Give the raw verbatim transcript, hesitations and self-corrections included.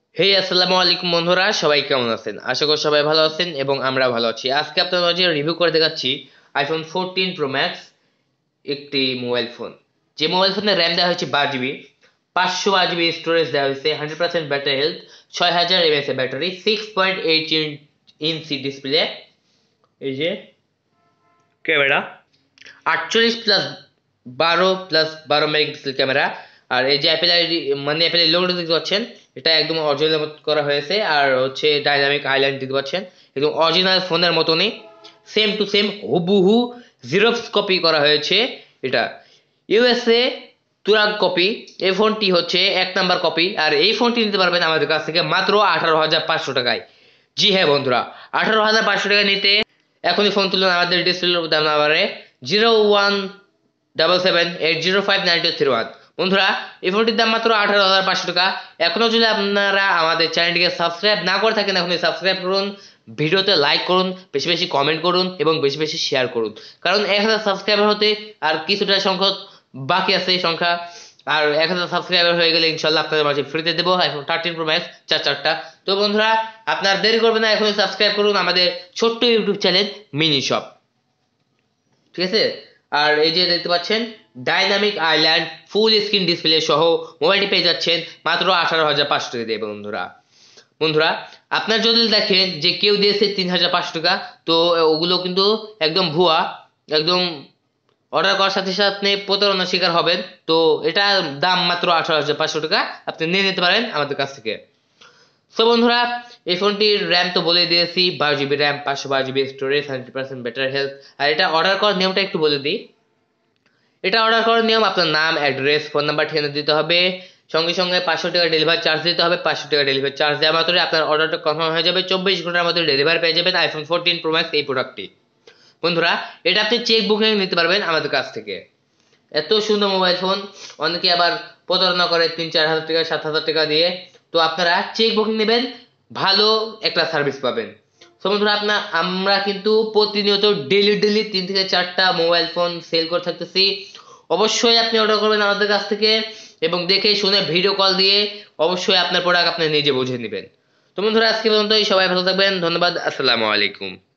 হে আসসালামু আলাইকুম বন্ধুরা, সবাই কেমন আছেন? আশা করি সবাই ভালো আছেন এবং আমরা ভালো আছি। আজকে আপনাদের মাঝে রিভিউ করে দেখাচ্ছি আইফোন ফোরটিন প্রো ম্যাক্স, একটি মোবাইল ফোন। যে মোবাইল ফোনের র্যাম দেওয়া হয়েছে বারো জিবি, পাঁচশো বারো জিবি স্টোরেজ দেওয়া হয়েছে, হান্ড্রেড পার্সেন্ট ব্যাটারি হেলথ, ছয় হাজার এমএএচ এর battery, six point eight inch display, এই যে ক্যামেরা আটচল্লিশ প্লাস বারো প্লাস বারো মেগাপিক্সেল ক্যামেরা। আর এই যে অ্যাপেল আইডি মানে অ্যাপেলের লোগোটা দেখতে পাচ্ছেন, এটা একদম অরিজিনাল করা হয়েছে। আর হচ্ছে ডাইনামিক আইল্যান্ড দেখতে পাচ্ছেন, একদম অরিজিনাল ফোনের মতনই সেম টু সেম হুবহু জিরক্স কপি করা হয়েছে এটা। ইউএসএ তুরাগ কপি। এই ফোনটি হচ্ছে এক নাম্বার কপি, আর এই ফোনটি নিতে পারবেন আমাদের কাছ থেকে মাত্র আঠারো হাজার পাঁচশো টাকায়। জি হ্যাঁ বন্ধুরা, আঠারো হাজার পাঁচশো টাকা নিতে এখনই ফোন তুলুন আমাদের ডিসপ্লের দাম নাম্বারে zero one double seven eight zero five nine two three one. বন্ধুরা, এই ফোনটির দাম মাত্র আঠারো হাজার পাঁচশো টাকা। এখনও যদি আপনারা আমাদের চ্যানেলটিকে সাবস্ক্রাইব না করে থাকেন, এখনই সাবস্ক্রাইব করুন, ভিডিওতে লাইক করুন, বেশি বেশি কমেন্ট করুন এবং বেশি বেশি শেয়ার করুন। কারণ এক হাজার সাবস্ক্রাইবার হতে আর কিছুটা সংখ্যক বাকি আছে এই সংখ্যা। আর এক হাজার সাবস্ক্রাইবার হয়ে গেলে ইনশাল্লাহ আপনাদের মাঝে ফ্রিতে দেবো আইফোন থার্টিন প্রো ম্যাক্স চার চারটা। তো বন্ধুরা, আপনার দেরি করবেন না, এখনই সাবস্ক্রাইব করুন আমাদের ছোট্ট ইউটিউব চ্যানেল মিনি শপ, ঠিক আছে? আর এই যে দেখতে পাচ্ছেন dynamic island full screen display সহ মোবাইলটি পেয়ে যাচ্ছেন মাত্র আঠারো হাজার পাঁচশো টাকা দিয়ে। বন্ধুরা বন্ধুরা আপনার যদি দেখেন যে কেউ দিয়েছে তিন হাজার পাঁচশো টাকা, তো ওগুলো কিন্তু একদম ভুয়া, একদম অর্ডার করার সাথে সাথে প্রতারণার শিকার হবেন। তো এটা দাম মাত্র আঠারো হাজার পাঁচশো টাকা, আপনি নিয়ে নিতে পারেন আমাদের কাছ থেকে। তো বন্ধুরা, এই ফোনটির র্যাম তো বলে দিয়েছি, বারো জিবি র্যাম, পাঁচশো বারো GB storage, hundred percent battery health. আর এটা অর্ডার করার নিয়মটা একটু বলে দিই। এটা অর্ডার করার নিয়ম, আপনার নাম, অ্যাড্রেস, ফোন নাম্বার, ঠিকানা দিতে হবে। সঙ্গে সঙ্গে পাঁচশো টাকা ডেলিভারি চার্জ দিতে হবে। পাঁচশো টাকা ডেলিভারি চার্জ দেওয়া মাত্রই আপনার অর্ডারটা কনফার্ম হয়ে যাবে। চব্বিশ ঘন্টার মধ্যে ডেলিভারি পেয়ে যাবেন আইফোন ফোরটিন প্রো ম্যাক্স এই প্রোডাক্টটি। বন্ধুরা, এটা আপনি চেক বুকিং নিতে পারবেন আমাদের কাছ থেকে। এত সুন্দর মোবাইল ফোন, অনেকে আবার প্রতারণা করে তিন চার হাজার টাকা সাত হাজার টাকা দিয়ে। তো আপনারা চেক বুকিং নেবেন, ভালো একটা সার্ভিস পাবেন। তো বন্ধুরা, আপনার আমরা কিন্তু প্রতিনিয়ত ডেলি ডেলি তিন থেকে চারটা মোবাইল ফোন সেল করে থাকতেছি। অবশ্যই আপনি অর্ডার করবেন আমাদের কাছ থেকে এবং দেখে শুনে ভিডিও কল দিয়ে অবশ্যই আপনার প্রোডাক্ট আপনি নিজে বুঝে নেবেন। তো বন্ধুরা, আজকে পর্যন্তই, সবাই ভালো থাকবেন, ধন্যবাদ, আসসালামু আলাইকুম।